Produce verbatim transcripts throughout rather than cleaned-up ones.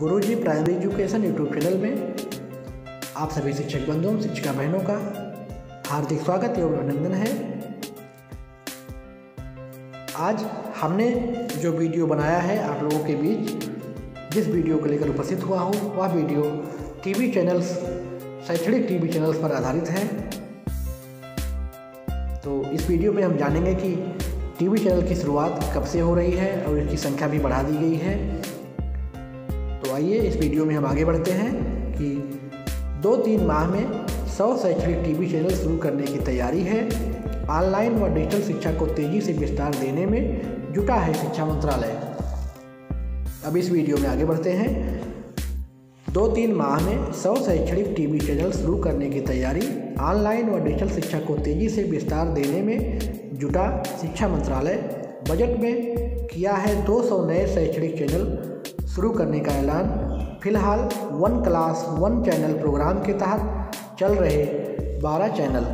गुरुजी primary education YouTube channel में आप सभी शिक्षक बंधुओं शिक्षिका बहनों का हार्दिक स्वागत एवं अभिनंदन है। आज हमने जो वीडियो बनाया है आप लोगों के बीच, जिस वीडियो को लेकर उपस्थित हुआ हूँ वह वीडियो टीवी चैनल्स शैक्षणिक टीवी चैनल्स पर आधारित है। तो इस वीडियो में हम जानेंगे कि टीवी चैनल की शुरुआत कब से हो रही है और इसकी संख्या भी बढ़ा दी गई है। तो आइए इस वीडियो में हम आगे बढ़ते हैं कि दो तीन माह में सौ शैक्षणिक टीवी चैनल शुरू करने की तैयारी है। ऑनलाइन व डिजिटल शिक्षा को तेज़ी से विस्तार देने में जुटा है शिक्षा मंत्रालय। अब इस वीडियो में आगे बढ़ते हैं। दो तीन माह में सौ शैक्षणिक टीवी चैनल शुरू करने की तैयारी, ऑनलाइन व डिजिटल शिक्षा को तेज़ी से विस्तार देने में जुटा शिक्षा मंत्रालय। बजट में किया है दो सौ नए शैक्षणिक चैनल शुरू करने का ऐलान। फिलहाल one class one channel program के तहत चल रहे बारह चैनल।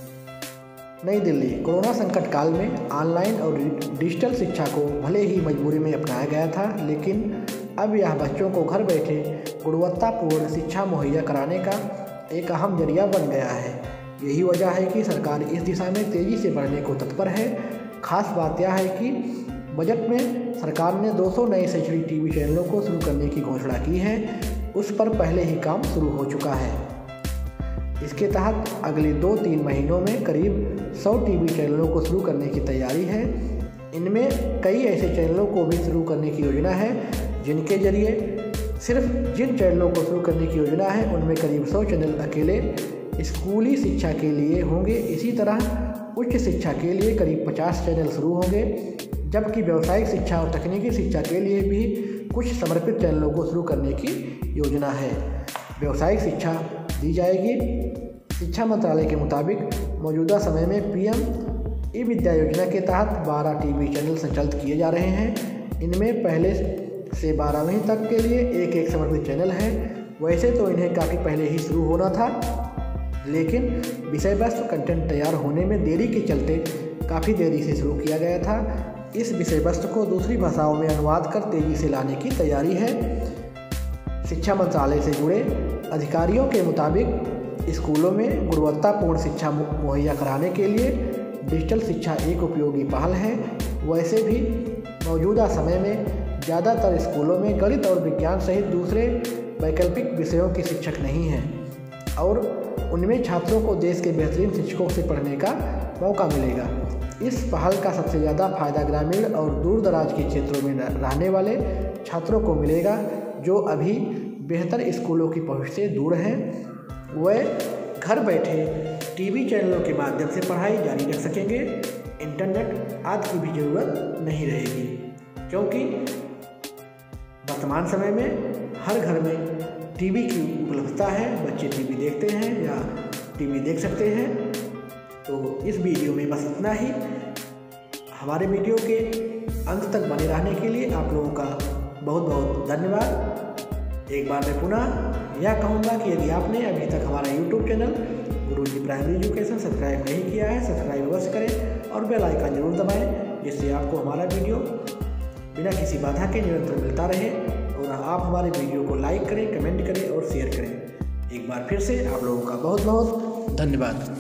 नई दिल्ली। कोरोना संकट काल में ऑनलाइन और डिजिटल शिक्षा को भले ही मजबूरी में अपनाया गया था, लेकिन अब यह बच्चों को घर बैठे गुणवत्तापूर्ण शिक्षा मुहैया कराने का एक अहम जरिया बन गया है। यही वजह है कि सरकार इस दिशा में तेज़ी से बढ़ने को तत्पर है। खास बात यह है कि बजट में सरकार ने दो सौ नए शैक्षणिक टीवी चैनलों को शुरू करने की घोषणा की है। उस पर पहले ही काम शुरू हो चुका है। इसके तहत अगले दो तीन महीनों में करीब सौ टीवी चैनलों को शुरू करने की तैयारी है। इनमें कई ऐसे चैनलों को भी शुरू करने की योजना है जिनके जरिए सिर्फ जिन चैनलों को शुरू करने की योजना है उनमें करीब सौ चैनल अकेले स्कूली शिक्षा के लिए होंगे। इसी तरह उच्च शिक्षा के लिए करीब पचास चैनल शुरू होंगे, जबकि व्यावसायिक शिक्षा और तकनीकी शिक्षा के लिए भी कुछ समर्पित चैनलों को शुरू करने की योजना है। व्यावसायिक शिक्षा दी जाएगी। शिक्षा मंत्रालय के मुताबिक मौजूदा समय में पीएम ई विद्या योजना के तहत बारह टीवी चैनल संचालित किए जा रहे हैं। इनमें पहले से बारहवीं तक के लिए एक एक समर्पित चैनल है। वैसे तो इन्हें काफ़ी पहले ही शुरू होना था, लेकिन विषय वस्तु कंटेंट तैयार होने में देरी के चलते काफ़ी देरी से शुरू किया गया था। इस विषय वस्तु को दूसरी भाषाओं में अनुवाद कर तेज़ी से लाने की तैयारी है। शिक्षा मंत्रालय से जुड़े अधिकारियों के मुताबिक स्कूलों में गुणवत्तापूर्ण शिक्षा मुहैया कराने के लिए डिजिटल शिक्षा एक उपयोगी पहल है। वैसे भी मौजूदा समय में ज़्यादातर स्कूलों में गणित और विज्ञान सहित दूसरे वैकल्पिक विषयों के शिक्षक नहीं हैं और उनमें छात्रों को देश के बेहतरीन शिक्षकों से पढ़ने का मौका मिलेगा। इस पहल का सबसे ज़्यादा फायदा ग्रामीण और दूर दराज के क्षेत्रों में रहने वाले छात्रों को मिलेगा, जो अभी बेहतर स्कूलों की पहुंच से दूर हैं। वे घर बैठे टीवी चैनलों के माध्यम से पढ़ाई जारी रख सकेंगे। इंटरनेट आदि की भी ज़रूरत नहीं रहेगी, क्योंकि वर्तमान समय में हर घर में टीवी की उपलब्धता है। बच्चे टीवी देखते हैं या टीवी देख सकते हैं। तो इस वीडियो में बस इतना ही। हमारे वीडियो के अंत तक बने रहने के लिए आप लोगों का बहुत बहुत धन्यवाद। एक बार मैं पुनः यह कहूँगा कि यदि आपने अभी तक हमारा YouTube channel Guruji primary education subscribe नहीं किया है, सब्सक्राइब अवश्य करें और बेल आइकन जरूर दबाएं, जिससे आपको हमारा वीडियो बिना किसी बाधा के निरंतर मिलता रहे। और आप हमारे वीडियो को लाइक करें, कमेंट करें और शेयर करें। एक बार फिर से आप लोगों का बहुत बहुत धन्यवाद।